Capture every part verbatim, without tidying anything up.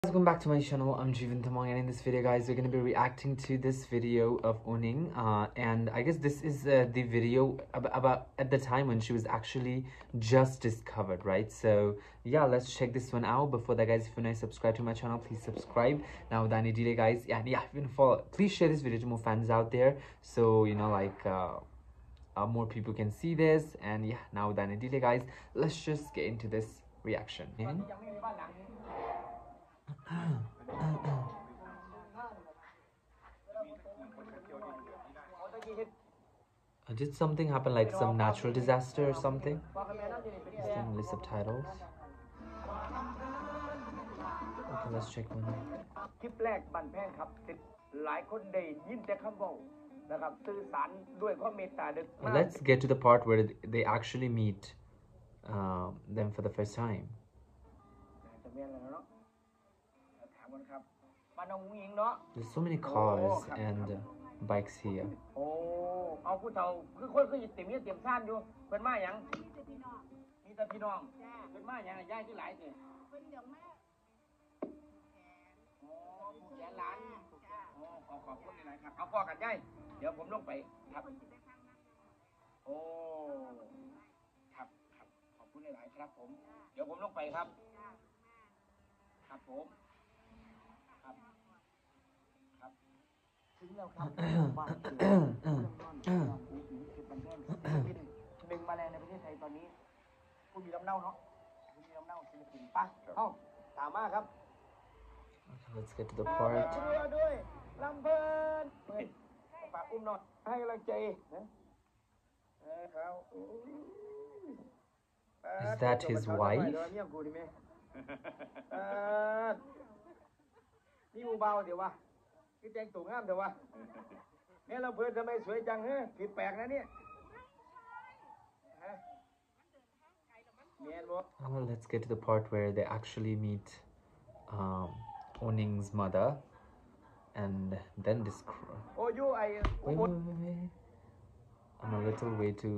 Welcome back to my channel. I'm Jeevan Tamang, and in this video guys we're going to be reacting to this video of Uning uh, and I guess this is uh, the video about, about at the time when she was actually just discovered, right? So yeah, let's check this one out. Before that guys, if you're not subscribed to my channel, please subscribe. Now without any delay guys, yeah, yeah, if you follow, please share this video to more fans out there, so you know like uh, uh, more people can see this. And yeah, now without any delay guys, let's just get into this reaction. Mm-hmm. Uh, did something happen, like some natural disaster or something? Is there only subtitles? Okay, let's check one out. คลิปแรกบันแพงครับติดหลายคนได้ยินแต่คำบอกนะครับสื่อสารด้วยความเมตตาดึก Let's get to the part where they actually meet uh, them for the first time. จะเมียนแล้วเนาะถามกันครับบ้านน้องหญิงเนาะ There's so many cars and uh, bikes here. โอ้เอาผู้เฒ่าคือคนคือเต็มเมียเต็มซ่านอยู่เพิ่นมาหยังมีแต่พี่น้องมีแต่พี่น้องเพิ่นมาหยังย้ายที่หลายสิเพิ่นเดี๋ยวมาโอ้ผู้แสนล้านโอ้ขอขอบคุณหลายๆครับเอาพ่อกันย้ายเดี๋ยวผมลงไปครับโอ้ครับครับขอบคุณหลายๆครับผมเดี๋ยวผมลงไปครับครับผมครับครับถึงแล้วครับบ้านเขียวเรื่องนอนนอนหูหิวคือบันแท่งที่หนึ่งมาแรงในประเทศไทยตอนนี้ผู้มีลำเน่าเนาะผู้มีลำเน่าศิลปินป่ะเอ้าตามมาครับ Okay, let's get to the part. ด้วยลำเพลินฝากอุ้มหน่อยให้กำลังใจนะเออเขา Is that his wife? นี่มูเบาเดี๋ยววะคือแจงตู่งามเดี๋ยววะแม่ลำเพลินทำไมสวยจังเฮ้ยผิดแปลกนะเนี่ย Well, let's get to the part where they actually meet um, Oning's mother, and then this. Oh, you I. Wait, wait, wait, wait. I'm a little way to.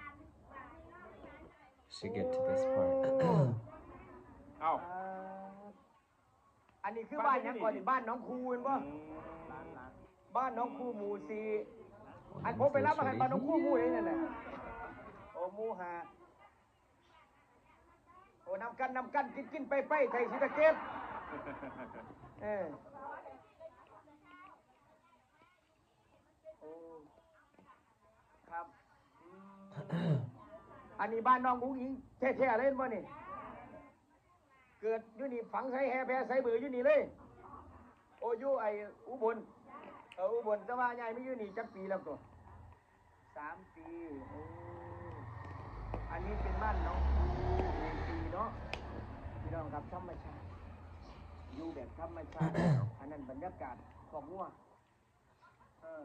Should get to this part. เอ้าอันนี้คือบ้านยังก่อนบ้านน้องครูเห็นป่ะบ้านน้องครูหมู่สี่อันผมไปรับมาให้บ้านน้องครูหมู่เองนั่นแหละโอ้หมู่ห้าโอ้นำกันนำกันกินกินไปไปไทยศรีสะเกษเออโอ้ครับอันนี้บ้านน้องกุ้งอิงแท้ๆเล่นป่ะนี่เกิดอยู่นี่ฝังใส่แฮแพรใส่เบืออยู่นี่เลยโอ้ยู่ไออุบลเอออุบลแต่ว่าใหญ่ไม่อยู่นี่จักปีแล้วตัวสามปีโอ้อันนี้เป็นบ้านน้องปีเนาะพี่น้องครับธรรมชาติอยู่แบบธรรมชาติอันนั้นบรรยากาศของวัวเออ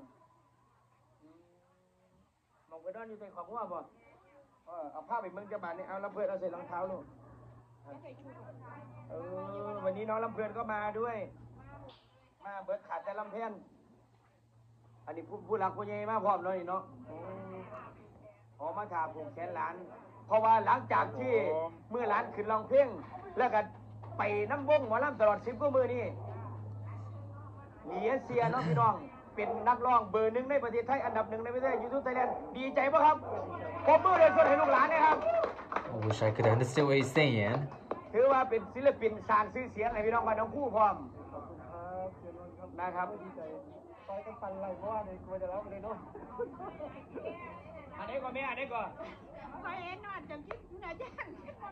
มองไปด้านอยู่ในของวัวบ่เออเอาผ้าไปเมืองจะบานนี่เอาลำเพลินเอาใส่รองเท้าลูกเออวันนี้น้องลำเพลินก็มาด้วยมาเบิดขาดแต่ลำเพลินอันนี้ผู้ผู้หลักผู้ใหญ่มาพร้อมเลยเนาะออกมาถามผมแสนล้านเพราะว่าหลังจากที่เมื่อล้านขึ้นลองเพลงแล้วก็ไปน้ำวงหมอลำตลอดสิบกว่ามือนี่เหลียเสียน้องพี่น้องเป็นนักร้องเบอร์หนึ่งในประเทศไทยอันดับหนึ่งในประเทศยูทูบไทยแลนด์ดีใจป่ะครับขอบมือเลยส่วนให้ลูกหลานนะครับ I wish I could understand what he's saying. ถือว่าเป็นศิลปินสร้างชื่อเสียงให้พี่น้องบ้านน้องคู่พร้อมนะครับไปกันปันไรเพราะว่าในกลัวจะรับเลยเนาะอันนี้ก่อนแม่อันนี้ก่อนไปเห็นว่าจะกินเนื้อย่าง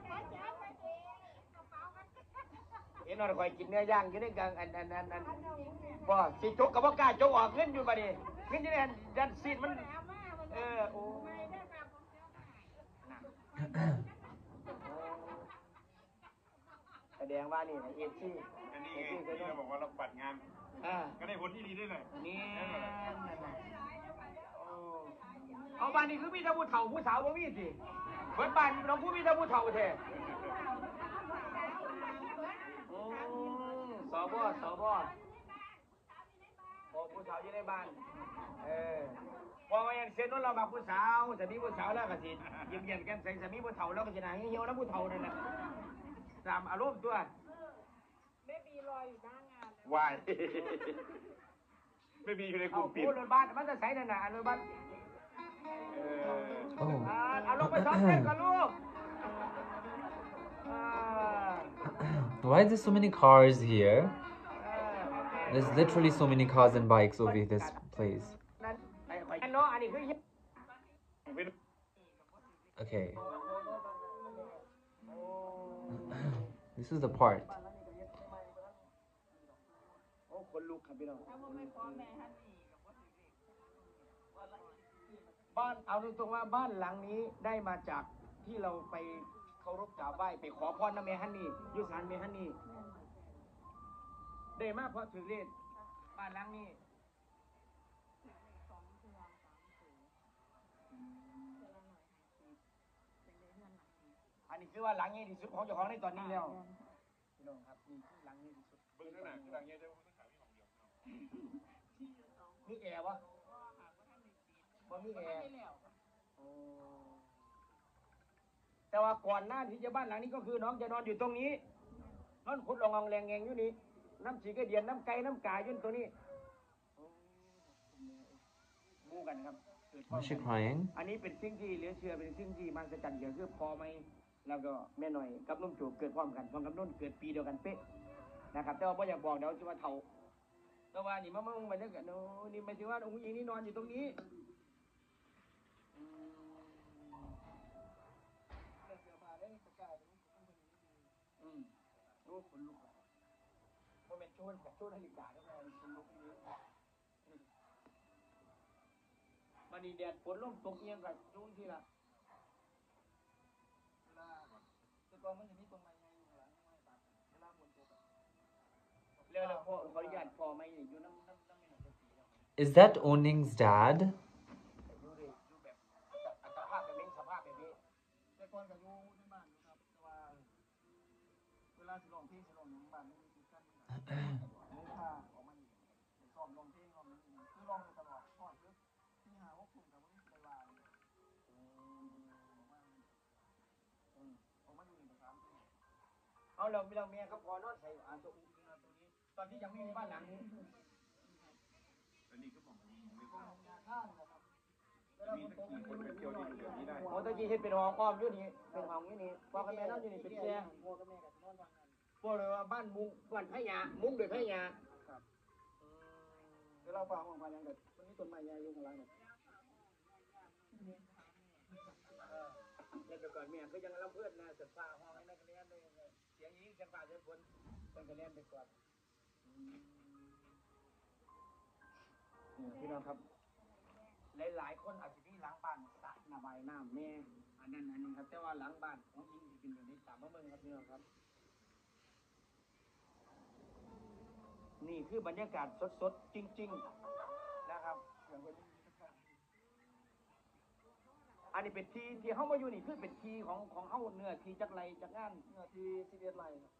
เห็นว่าคอยกินเนื้อย่างกินได้กังอันอันอันอันบ่สิจกกับว่ากล้าจกออกเงินอยู่บ่ดิเงินอยู่ในดันซีดมันเออโอ้แสดงว่านี่เอชี่อันนี้ไงที่เราบอกว่าเราปัดงานก็ได้ผลที่ดีด้วยเลยนี่เอาบ้านนี้คือมีแต่ผู้เฒ่าผู้สาวบ่มีสิเบิดบ้านน้องผู้มีแต่ผู้เฒ่าแท้สอบสอบโอ้ผู้สาวอยู่ในบ้านเออพอมาอย่างเซนนู้นเรามาผู้สาวจะมีผู้สาวแล้วก็สิเยี่ยมเยี่ยมกันใส่จะมีผู้เฒ่าแล้วก็จะไหนเหี่ยวแล้วผู้เฒ่านั่นแหละตามอารมณ์ตัวไม่มีรอวายไม่มีอยู่ในกเอาลุ่มปิดพูดรถบ้านมันจะใส่นั่นน่ะรถบ้านเออ Oh. อ่าเอาลงไปซ้อมเต้นก่อนลูกอ่า Why is there so many cars here? เออ There's literally so many cars and bikes over this place. นั่นไอ้ไอ้เนาะอันนี้คือ Okay. This is the part. โอ้คนลุกครับพี่น้องบ้านเอาตรงๆว่าบ้านหลังนี้ได้มาจากที่เราไปเคารพกราบไหว้ไปขอพรนะเมฮันนี่อยุสานเมฮันนี่ได้มาเพราะถือเลขบ้านหลังนี้อันนี้คือว่าหลังนี้ที่สุดของเจ้าของในตอนนี้แล้วพี่น้องครับนี่คือหลังนี้ที่สุดเบิ้งข้างหน้าข้างหลังเนี่ยจะต้องขายที่ของเดียวมีแอร์วะบ่มีแอร์โอ้แต่ว่าก่อนหน้าที่จะบ้านหลังนี้ก็คือน้องจะนอนอยู่ตรงนี้นอนขุดลององแรงแงงอยู่นี่น้ำฉีกระเดียนน้ำไก่น้ำกาอยู่ตัวนี้มู่กันครับเกิดความ Is she crying? อันนี้เป็นสิ่งที่เหลือเชื่อเป็นสิ่งที่มหัศจรรย์เกี่ยวคือพอไหมแล้วก็แม่หน่อยกับนุ่มจูบเกิดพร้อมกันพร้อมกับนุ่นเกิดปีเดียวกันเป๊ะนะครับแต่ว่าพ่ออยากบอกเดี๋ยวจะมาเท่าแต่ว่านี่มาเมื่อวันนี้กันโน้นี่หมายถึงว่าองค์หญิงนี่นอนอยู่ตรงนี้อืมโอ้คนลุกอะโมเมนต์โชนแบบโชนนาฬิกาแล้วนอนคนลุกนี้มันนี่แดดฝนลมตกเอียงกับจุ้งที่ละเวลาแต่ก่อนมันจะมีตรงไหนไงอยู่หลังไม่ตัดเวลาฝนตกอะเรื่องพอขออนุญาตพอไม่อยู่น้ำน้ำน้ำไม่หนักจะสีแล้ว Is that Oning's dad? ดูดิดูแบบอัตภาพแบบนี้สภาพแบบนี้แต่ก่อนก็อยู่ในบ้านอยู่ครับแต่ว่าเวลาสิร้องเพลงสิร้องอย่างบ้านไม่มีกันเลยพาออกมานี่ไปซ้อมร้องเพลงร้องนี่คือร้องอยู่ตลอดก่อนคือที่หาว่าผมกับว่าไปว่าอืมอืมออกมาอยู่ในสามปีเอาเราเราเมียก็พอนอนใส่อ่านตัวอุ้งอิงตัวนี้ตอนที่ยังไม่มีบ้านหลังนี้อันนี้ก็บอกมีไม่พลาดข้างนะครับมีสักกี่คนไปเที่ยวที่แบบนี้ได้โอ้ตะกี้เฮ็ดเป็นห้องอ้อมอยู่นี่เป็นห้องอยู่นี่พ่อกับแม่นอนอยู่นี่เป็นแช่พ่อกับแม่ก็นอนทางนั้นพวกเลยว่าบ้านมุงบ้านไผ่หญ้ามุงด้วยไผ่หญ้าครับอืมเวลาฟังของพายังเด็ดมันมีต้นไม้ใหญ่อยู่ข้างหลังเนี่ยเออเดี๋ยวก่อนแม่ก็ยังลำเพื่อนนะสัตว์ป่าห้องให้นักเรียนเลยเสียงยิงเสียงป่าเสียงฝนเป็นกันเรียนไปก่อนนี่พี่น้องครับหลายๆคนอาจจะมีหลังบ้านสระระบายน้ำแม่อันนั้นอันนี้ครับแต่ว่าหลังบ้านของอิงจะเป็นแบบนี้ตามมาเมืองครับพี่น้องครับนี่คือบรรยากาศสดๆจริงๆนะครับอันนี้เป็นทีที่เขามาอยู่นี่คือเป็นทีของของเขาเนื้อทีจักไรจักงานเนื้อทีสิบเอ็ดไรครับ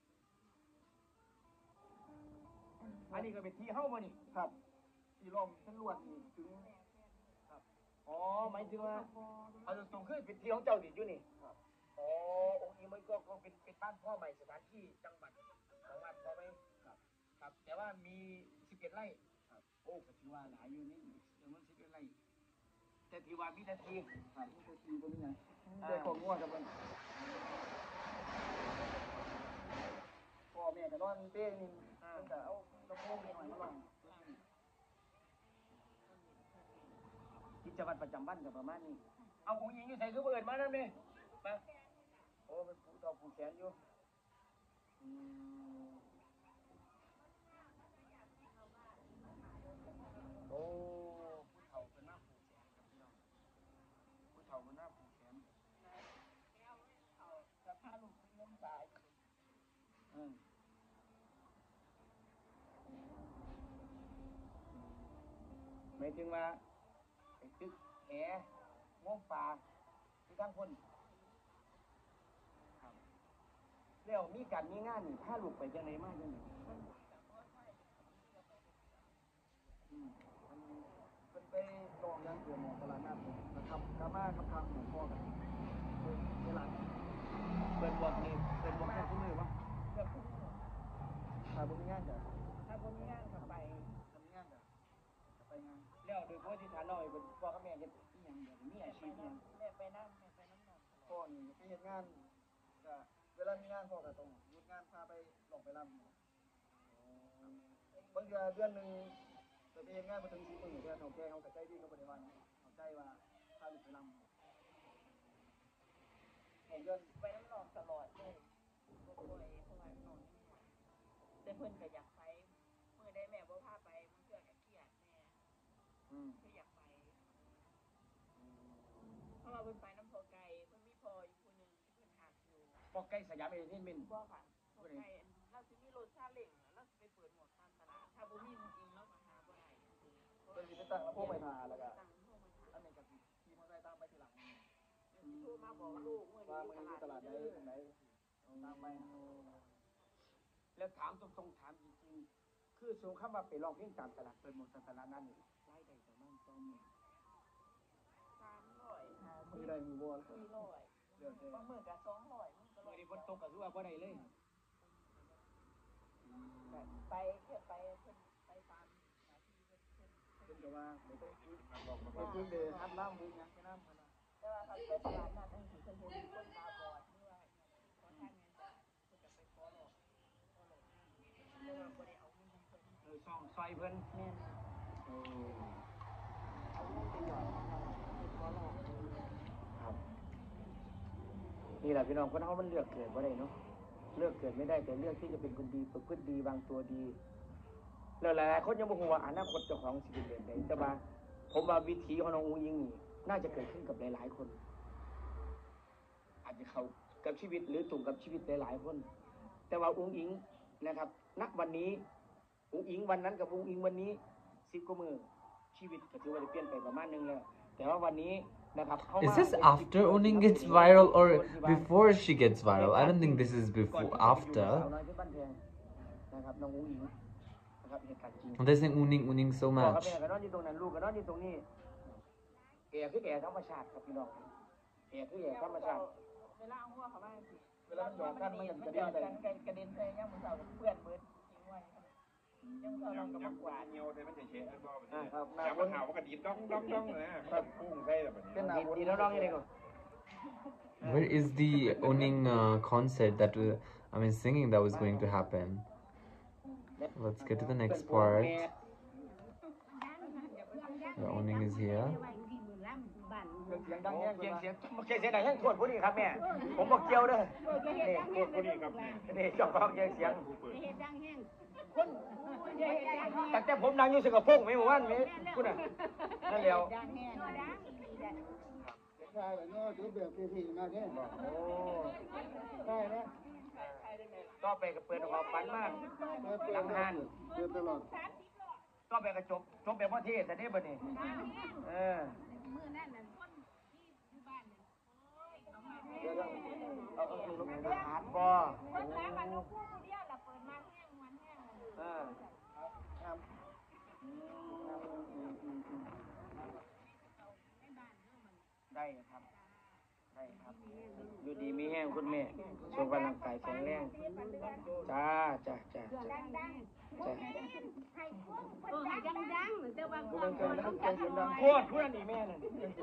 อันนี้ก็เป็นทีเขามานี่ครับที่ลมทั้งลวดนี่ถึงอ๋อหมายถึงว่าเอาตรงๆคือเป็นที่ของเจ้าดิอยู่นี่อ๋อองค์นี้มันก็คงเป็นเป็นบ้านพ่อใหม่สถานที่จังหวัดของวัดพอไหมครับครับแต่ว่ามีสิบเอ็ดไร่ครับโอ้ก็ถือว่าหลายอยู่นี่จำนวนสิบเอ็ดไร่แต่ที่ว่ามีนาทีครับมีนาทีตรงนี้นะได้ของง่วงกับมันพ่อแม่ก็นอนเต้นนี่ตั้งแต่เอาลำโพงไปหน่อยมาลองกิจวัตรประจำวันกับประมาณนี้เอาของหญิงอยู่ใส่คือเปิดมานั่นเลยมาโอ้เป็นผู้เฒ่าผู้แขนอยู่อืมโอ้ผู้เฒ่าเป็นหน้าผู้แขนครับพี่น้องผู้เฒ่าเป็นหน้าผู้แขนจะพาลูกไปล้มตายอืมหมายถึงว่าไอ้ตึกแหม่วงปลาที่ทั้งคนครับแล้วมีการมีงานนี่ถ้าลูกไปจังไหนมากจังไหนอืมมันไปลองยังเกี่ยวหมอตลาดนัดนะครับกามาคำคำหมูพ่อกันเวลาเปิดบวกนี่เปิดบวกแค่คู่มือปะครับาบุญงานจ้ะถ้าผมมีงานก็ไปทำงานจ้ะไปงานแล้วโดยปกติฐานเราเป็นพ่อกับแม่เฮ็ดอีหยังเดี๋ยวมีอาชีพอีหยังแม่ไปนั่งแม่ไปนั่งนอนพ่อนี่ไปเฮ็ดงานก็เวลามีงานพ่อก็ต้องหยุดงานพาไปลองไปรำบางเดือนเดือนหนึงจะไปเฮ็ดงานบ่ถึงสิบมื้อเดือนเฒ่าแก่เฮาก็ใจดีก็บ่ได้ว่าเฮาใจว่าพาลูกไปรำเดือนไปนั่งนอนตลอดเลยบ่ป่วยเพราะว่านอนแต่เพิ่นก็อยากไปมื้อใดแม่บ่พาไปมันเพื่อก็เครียดแม่อืมก็อยากไปเพราะว่าเพิ่นไปน้ำพอไก่เพิ่นมีพออยู่คนหนึ่งที่เพิ่นหักอยู่พอใกล้สยามเอเทนเมนต์บ่ค่ะพอไก่เราสิมีรถซาเล้งเราสิไปเปิดหมวกตามตลาดถ้าบ่มีจริงๆเราก็หาบ่ได้เพิ่นสิไปตั้งลำโพงไว้ทาแล้วก็ตั้งโทรมาถามอันนี้ก็สิขี่มอเตอร์ไซค์ตามไปทีหลังโทรมาบอกลูกมื้อว่านี้มื้อมีนี้ตตลาลาดดใดเด้อตรงไหนตามไปแล้วถามตรงๆถามจริงๆคือสูงคำว่าไปร้องเพลงตามตลาดเปิดหมดตลาดนั้นนี่รายได้ประมาณสองหมื่นสามร้อยห้าสิมื้บอใดมีบ่ล่ะสี่ร้อยเดี๋ยวแต่บางมื้อก็สองร้อยมันก็ร้มื้ออย นี้ฝนตกก็คือว่าบ่ได้เลยไปแค่ไปเพิ่นไปตามหน้าที่เพิ่นเพิ่นเพิ่นก็ว่าบ่ต้องคุยบ่คุยเด้อฮัดน้ำบุญหยังแค่น้ำพุ่นน่ะแต่ว่าเขาไปตลาดนัดนั่นคือเพิ่นเห็นคนตาบอดหรือว่าขอทานเงินจากเพิ่นก็ไปขอหลอกขอหลอกแต่ว่าบ่ได้เอาเงินของเพิ่นเออซ่องซอยเพิ่นแม่นโอ้เอาเงินไปหยอดของเราขอหลอกครับนี่แหละพี่น้องคนเฮามันเลือกเกิดบ่ได้เนาะเลือกเกิดไม่ได้แต่เลือกที่จะเป็นคนดีประพฤติดีวางตัวดีแล้วหลายๆคนยังบ่ฮู้ว่าอนาคตเจ้าของสิเป็นแบบใดแต่ว่าผมว่าวิถีของน้องอูยิงนี่น่าจะเกิดขึ้นกับหลายๆคน อาจจะเข้ากับชีวิตหรือตรงกับชีวิตหลายๆคน แต่ว่าอุ้งอิงนะครับณวันนี้อุ้งอิงวันนั้นกับอุ้งอิงวันนี้สิบกว่ามือชีวิตก็ถือว่าได้เปลี่ยนไปประมาณนึงแล้วแต่ว่าวันนี้นะครับเข้ามา Is this after Uning gets viral or before she gets viral? I don't think this is ก่อน before ที่จะไปอยู่กับสาว after. น้อยที่บ้านแพงนะครับน้องอุ้งอิงนะครับเหตุการณ์จริง They're saying Uning Uning so พ่อกับ much. แม่ก็นอนอยู่ตรงนั้นลูกก็นอนอยู่ตรงนี้แอร์คือแอร์ธรรมชาติครับพี่น้องแอร์คือแอร์ธรรมชาติเวลาเอาหัวเข้ามาสิเวลามันหยอกกันมันก็มันกระหยเด็อน ดไปกันกระเด็นใส่ย่างมื้อเช้าเพื่อนเบิดทิ้งไว้ยังเช้าเราก็ยัมาง กวาดเงียวแต่มันจะเฉะก็อ่าครับจับมันเห่ามันก็ดีดต้องต้องต้องนะพุ่งใส่แบบเป็นนี้หน้าฝนดีแล้วน้องยังไงก่อน Where is the Uning uh, concert that uh, I mean singing that was going to happen? Let's get to the next part. The Uning is here. เสียงดังแห้งเสียงเสียงเสียงเสียงดังแห้งทวนผู้นี้ครับแม่ผมบอกเกี่ยวเด้อนี่พวกคนนี้ครับนี่เจ้าของเสียงเสียงผู้เปิดแต่แต่ผมดังอยู่สึกกับพุ่งไม่หมู่บ้านนี้คุณน่ะนั่นแล้วใช่แบบนี้ถือแบบพี่ๆมาเนี่ยโอ้ใช่นะต่อไปก็เปิดออกฝันมากหลังหันเปิดตลอดต่อไปก็จบจบแบบว่าเทศแต่นี่บัดนี้เออเดี๋ยวเอาเอาลูกหาดบ่เออครับได้ครับ ได้ครับ อยู่ดีมีแห้งคุณแม่สุขภาพร่างกายแข็งแรงจ้าจ้าจ้าจ้าจ้าผู้เป็นเกินแล้วเกินเกินดังพูดพูดนี่แม่น่ะ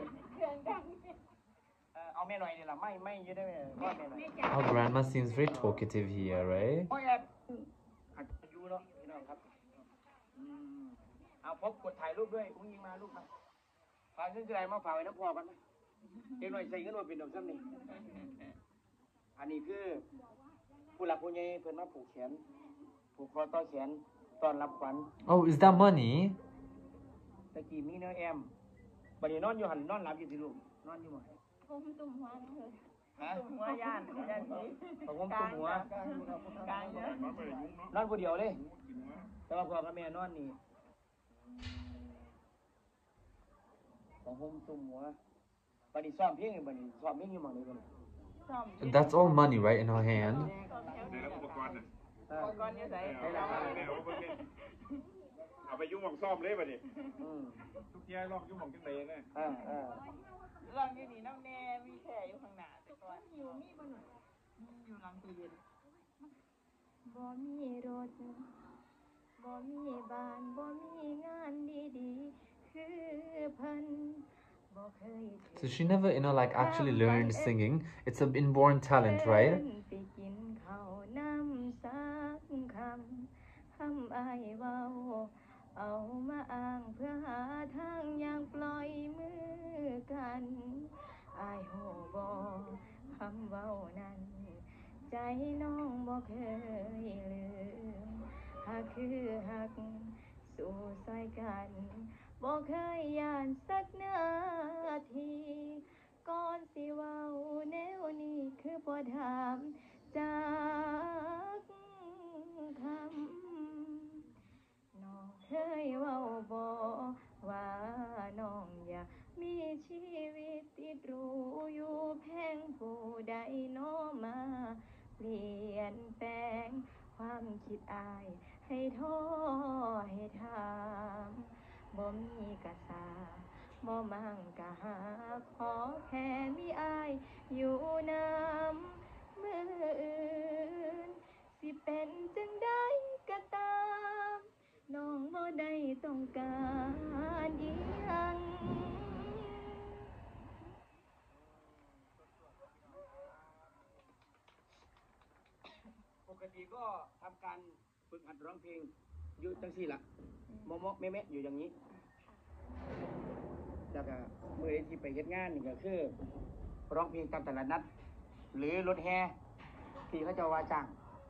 เอาแม่หน่อยนี่ล่ะไม่ไม่ยืดได้ไหมก็แม่หน่อย Our grandma seems very talkative here, right? โอ้ยแอบอายุเนาะพี่น้องครับอืมเอาพบกดถ่ายรูปด้วยอุ้งยิงมาลูกมาฝากเงินอะไรมาฝากไว้น้ำพอกันไหมเด็กหน่อยใส่เงินมาเป็นดอกซ้ำนี่อันนี้คือผู้หลักผู้ใหญ่เพิ่นมาผูกแขนผูกคอต่อแขนตอนรับขวัญ Oh, is that money? ตะกี้มีเนื้อแอมบัดนี้นอนอยู่หันนอนหลับอยู่ที่ลูกนอนอยู่หมดผมตุ่มหัวเลยฮะตุ่มหัวย่านย่านนี้ผมผมตุ้มหัวกลางเยอะมันไม่ได้ยุ่งเนาะนอนผู้เดียวเลยกินหัวแต่ว่าพ่อกับแม่นอนนี่ของผมตุ้มหัวบัดนี้ซ้อมเพลงบัดนี้ซ้อมเพลงอยู่หม้องนี้บัดนี้ซ่อม That's all money, right, in her hand? ในรับอุปกรณ์น่ะเออก่อนเนี่ยใส่เอาเอาไปยุ่งหม่องซ่อมเลยป่ะนี่อืมทุกทีลองยุ่งหม่องจังเลยนะเออเออลองอยู่นี่น้องแน่มีแผลอยู่ข้างหน้าแต่ก่อนอยู่มีบ่หน่อยอยู่หลังตู้เย็นบ่บ่มีรถบ่มีบ้านบ่มีงานดีๆคือเพิ่นบ่เคย So she never, you know, like actually learned singing. It's an inborn talent, right? ไปกินข้าวน้ำสักคำคำอายเว้าเอามาอ้างเพื่อหาทางอย่างปล่อยมือกันอายโหบ่คำเว้านั้นใจน้องบ่เคยลืมหากคือหักสู่ซอยกันบ่เคยย่านสักนาทีก่อนสิเว้าแนวนี้คือบ่ถามจากคำน้องเคยเว้าบ่ว่าน้องอยากมีชีวิตติดรู้อยู่แพงผู้ใดน้อมาเปลี่ยนแปลงความคิดอายให้ท้อให้ถามบ่มีกะสาบ่มั่งกะหาขอแค่มีอายอยู่นำมืออื่นสิเป็นจังใดก็ตามน้องบ่ได้ต้องการอีหยังปกติก็ทำการฝึกหัดร้องเพลงอยู่จังสี่ละมอมแม่แม่อยู่อย่างนี้แล้วก็เมื่อที่ไปเฮ็ดงานนี่ก็คือร้องเพลงตามตลาดนัดหรือรถแห่ที่เขาจะว่าจ้าง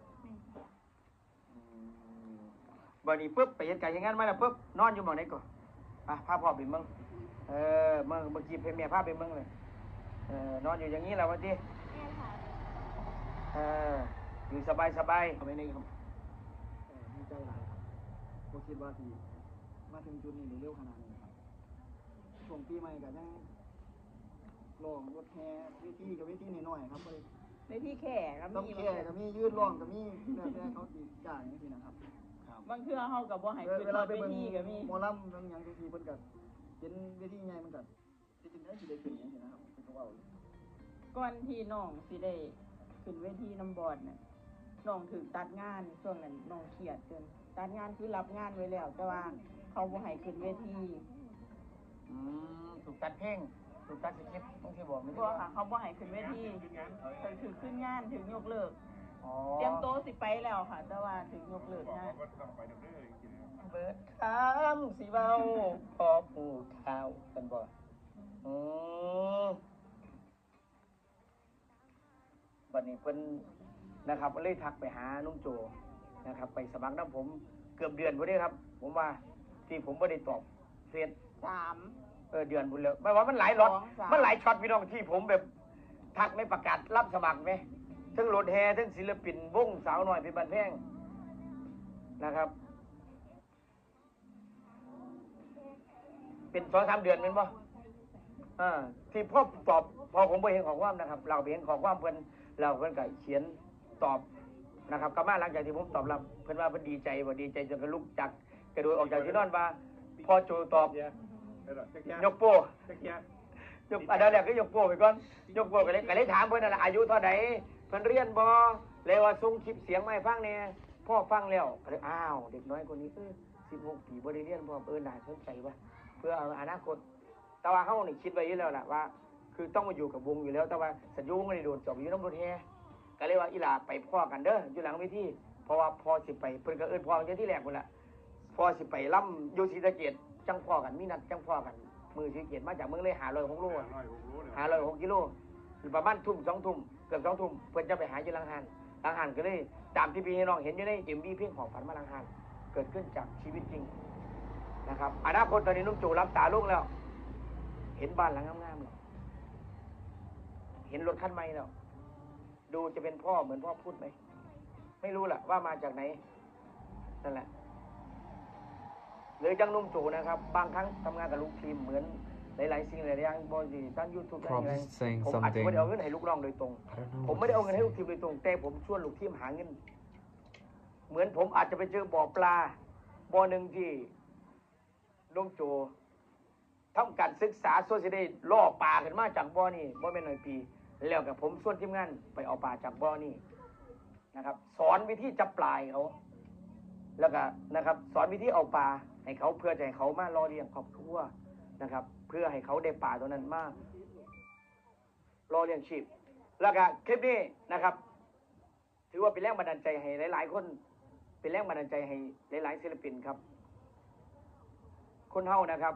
วันนี้ปุ๊บไปเฮ็ดการเฮ็ดงานมาแล้วปุ๊บนอนอยู่หม้องไหนก่อนอ่ะพาพ่อไปเมืองเออเมืองเมื่อกี้เพิ่นแม่พาไปเมืองเลยเออนอนอยู่อย่างนี้แหละว่าติเอออยู่สบายสบายเอาไปนี่ครับดีใจหลายครับผมคิดว่าที่มาถึงจุดนี้เร็วขนาดนี้ครับช่วงปีใหม่ก็ยังลองรถแห่เวทีกับเวทีน้อยๆครับบ่ได้ในที่แข่ก็ต้องมีแค่ก็มียืดร้องก็มีแล้วแต่เขาสิจ้างจังซี่นะครับครับบางเทื่อเฮาก็บ่ให้ขึ้นเวลาไปเวเบิ่งทีก็มีหมอลำบางอย่างบางทีเพิ่นก็เห็นเวทีใหญ่มันก็สิจริงได้สิได้ขึ้นจังซี่นะครับเพิ่นก็เว้าอยู่ก่อนที่น้องสิได้ขึ้นเวทีนำบอร์ดน่ะน้องถูกตัดงานช่วงนั้นน้องเครียดจนตัดงานคือรับงานไว้แล้ว แต่ว่าเขาบ่ให้ขึ้นเวทีอืมถูกตัดเพลงถูกตัดสคริปต์บางทีบอกไม่บ่ได้ค่ะเขาบ่ให้ขึ้นเวทีถึงถึงขึ้นงานถึงยกเลิกอ๋อเตรียมโตวสิไปแล้วค่ะ แต่ว่าถึงยกเลิกงานเบิดคำสิเว้าพอผู้ข่าวกันบ่อืมบัดนี้เพิ่นนะครับเลยทักไปหาลุงโจนะครับ ไปสมัครน้ำผมเกือบเดือนพอดีครับ ผมว่าที่ผมบ่ได้ตอบเฟซสามเออเดือนพุ่นแล้วไม่ว่ามันหลายล็อตสองสามมันหลายช็อตพี่น้องที่ผมแบบทักไม่ประกาศรับสมัครไหมทั้งรถแห่ทั้งศิลปินวงสาวน้อยเป็นบันแพงนะครับ เป็นสองสามเดือนเป็นป่ะอ่าที่พ่อตอบพอผมไปเห็นของความนะครับ เราไปเห็นของความเพิ่นเราเพิ่นก็เขียนตอบนะครับกลับมาหลังจากที่ผมตอบรับเพิ่นว่าเพิ่นดีใจว่าดีใจจนกระลุกจากกระโดดออกจากที่นอนว่าพอโจตอบยกโป้ยกอันดับแรกก็ยกโป้ไปก่อนยกโป้ก็เลยก็เลยถามเพิ่นนั่นแหละอายุเท่าไหร่เพิ่นเรียนบ่เลยว่าส่งคลิปเสียงมาให้ฟังเนี่ยพ่อฟังแล้วก็เลยอ้าวเด็กน้อยคนนี้เออสิบหกปีบ่ได้เรียนพ่อเออน่าสนใจว่ะเพื่อเอาอนาคตแต่ว่าเฮานี่คิดไว้อยู่แล้วล่ะว่า คือต้องมาอยู่กับวงอยู่แล้วแต่ว่าสัญญูไม่ได้โดนจบอยู่น้ำรถแห่ก็เลยว่าอีหลาไปพ่อกันเด้ออยู่หลังเวทีเพราะว่าพ่อสิไปเพิ่นก็เอิ้นพ่อจังที่แรกพุ่นล่ะพ่อสิไปล่ำอยู่ศรีสะเกษจังพ่อกันมีนัดจังพ่อกันมือศรีสะเกษมาจากเมืองเลยห้าร้อยหกโลห้าร้อยหกกิโลประมาณทุ่มสองทุ่มเกือบสองทุ่มเพิ่นจะไปหาอยู่หลังหันหลังหันก็เลยตามที่พี่น้องเห็นอยู่ใน เอ็ม วี เพลงของฝันมาหลังหันเกิดขึ้นจากชีวิตจริงนะครับอนาคตตอนนี้นุ่มโจรับตาลุงแล้ว เห็นบ้านหลังงามๆแล้วเห็นรถคันใหม่แล้วดูจะเป็นพ่อเหมือนพ่อพูดไหมไม่รู้แหละว่ามาจากไหนนั่นแหละหรือจังนุ่มโจนะครับ บางครั้งทำงานกับลูกทีมเหมือนหลายๆสิ่งหลายอย่างบริษัทตั้งยูทูบอะไรผมอาจจะไม่ได้เอาเงินให้ลูกน้องโดยตรงผมไม่ได้เอาเงินให้ลูกทีมโดยตรงแต่ผมชวนลูกทีมหาเงินเหมือนผมอาจจะไปเจอบ่อปลาบ่อหนึ่งที่นุ่มโจทำการศึกษาส่วนสิได้ล่อปลาขึ้นมาจากบ่อนี่บ่แม่นหน่อยปีแล้วกับผมส่วนทีมงานไปเอาปลาจากบ่อนี่นะครับสอนวิธีจับปลายเขาแล้วก็นะครับสอนวิธีเอาปลาให้เขาเพื่อจะให้เขามารอเลี้ยงครอบครัวนะครับเพื่อให้เขาได้ปลาตัวนั้นมารอเลี้ยงชีพแล้วก็คลิปนี้นะครับถือว่าเป็นแรงบันดาลใจให้หลายๆคนเป็นแรงบันดาลใจให้หลายๆศิลปินครับคนเฮานะครับ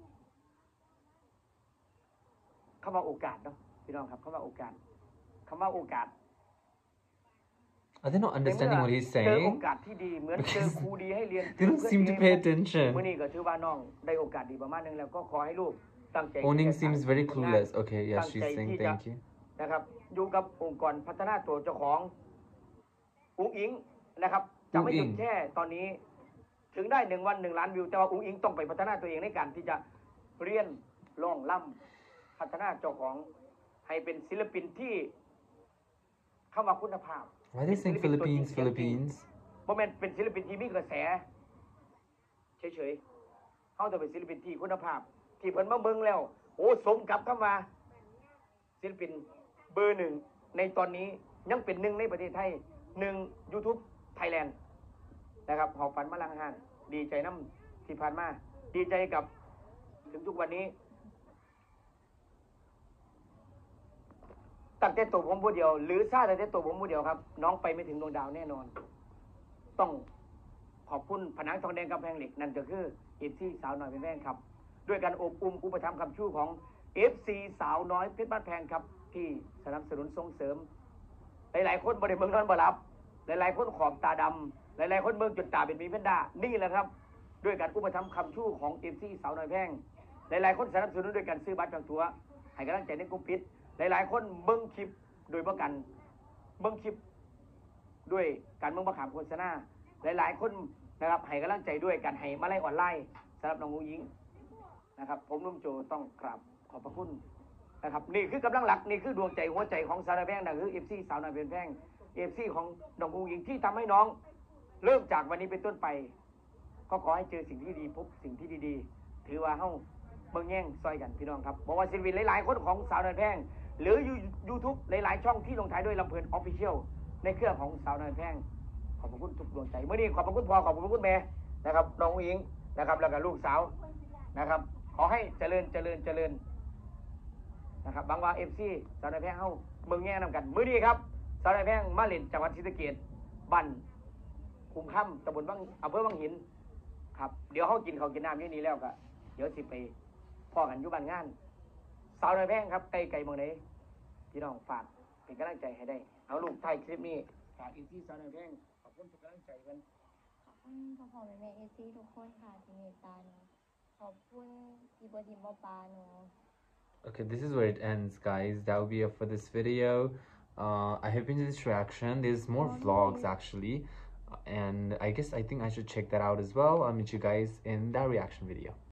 คำว่าโอกาสเนาะพี่น้องครับคำว่าโอกาสคำว่าโอกาส Are they not understanding what he's เจอโอ saying? กาสที่ดีเหมือนเจอครูดีให้เรียน They don't seem to pay attention. เมื่อนี้ก็ถือว่าน้องได้โอกาสดีประมาณนึงแล้วก็ขอให้ลูกตั้งใจ Owning seems very clueless. Okay, yeah, ตั้ง she's ใจ saying ที่จะ thank you. นะครับอยู่กับองค์กรพัฒนาตัวเจ้าของอุ้งอิงนะครับจะไม่หยุดอุ๊งอิ๊งแค่ตอนนี้ถึงได้หนึ่งวันหนึ่งล้านวิวแต่ว่าอุ้งอิงต้องไปพัฒนาตัวเองในการที่จะเรียนร้องล่ำพัฒนาเจ้าของให้เป็นศิลปินที่เข้ามาคุณภาพ Why are they saying Philippines, Philippines? โมเมนต์เป็นศิลปินที่มีกระแสเฉยๆเขาจะเป็นศิลปินที่คุณภาพ ที่เพิ่นมาเบิ่งแล้ว โอ้สมกับคำว่าศิลปินเบอร์หนึ่งในตอนนี้ยังเป็นหนึ่งในประเทศไทยหนึ่ง YouTube Thailand นะครับหอบฝันมาลังหานดีใจน้ำที่ผ่านมาดีใจกับถึงทุกวันนี้ตั้งแต่ตัวผมผู้เดียวหรือซาตั้งแต่ตัวผมผู้เดียวครับน้องไปไม่ถึงดวงดาวแน่นอนต้องขอบคุณผนังทองแดงกำแพงเหล็กนั่นก็คือเอฟซีสาวน้อยเป็นแม่ครับด้วยการอบอุ้มอุปถัมภ์คำชู้ของเอฟซีสาวน้อยเพชรบ้านแพงครับที่สนับสนุนส่งเสริมหลายๆคนบริเมืองนอนบ่หลับหลายๆคนขอบตาดำหลายๆคนเมืองจุดตาเป็นมีเพนด้านี่แหละครับด้วยการอุปถัมภ์คำชู้ของเอฟซีสาวน้อยแพงหลายๆคนสนับสนุนด้วยการซื้อบัตรจองตั๋วให้กำลังใจในกลุ่มปิดหลายๆคนเบิ้งคลิปโดยประกันเบิ้งคลิปด้วยการเบิ้งประขามโฆษณาหลายๆคนนะครับให้กำลังใจด้วยการให้มาไล่ออนไลน์สำหรับน้องอุ้งอิงนะครับผมลุงโจต้องกราบขอบพระคุณนะครับนี่คือกำลังหลักนี่คือดวงใจหัวใจของสาวน้อยแพงนั่นคือเอฟซีสาวน้อยแพงเอฟซีของน้องอุ้งอิงที่ทำให้น้องเริ่มจากวันนี้เป็นต้นไปก็ขอให้เจอสิ่งที่ดีพบสิ่งที่ดีๆถือว่าเฮ้าเบิ่งแย่งซอยกันพี่น้องครับบอกว่าศิลปินหลายๆคนของสาวน้อยแพงหรือยูทูบหลายๆช่องที่ลงท้ายด้วยลำเพลินออฟฟิเชียลในเครือของสาวน้อยแพงขอบคุณทุกดวงใจเมื่อนี้ขอบคุณพ่อขอบคุณแม่นะครับน้องอุ้งอิงนะครับแล้วก็ลูกสาวนะครับขอให้เจริญเจริญเจริญนะครับบางว่าเอฟซีสาวน้อยแพงเฮ้าเมืองแง่นำกันมื้อนี้ครับสาวน้อยแพงมาเล่นจังหวัดศรีสะเกษบ้านคุ้มค่ำตำบลบางอำเภอบางหินครับเดี๋ยวเขากินเขากินน้ำที่นี้แล้วก็เดี๋ยวสิไปพ่อกันอยู่บ้านงานสาวน้อยแพงครับไกลไกลเมืองไหนพี่น้องฝากเป็นกำลังใจให้ได้เอาลูกถ่ายคลิปนี้ฝากอีกที่สาวน้อยแพงขอบคุณทุกกำลังใจกันขอบคุณพ่อพ่อแม่แม่เอซีทุกคนค่ะที่เมตตาหนูขอบคุณที่บดิมบปาหนู Okay, this is where it ends, guys. That will be it for this video. Uh, I hope you enjoyed this reaction. There's more vlogs, actually. And I guess I think I should check that out as well. I'll meet you guys in that reaction video.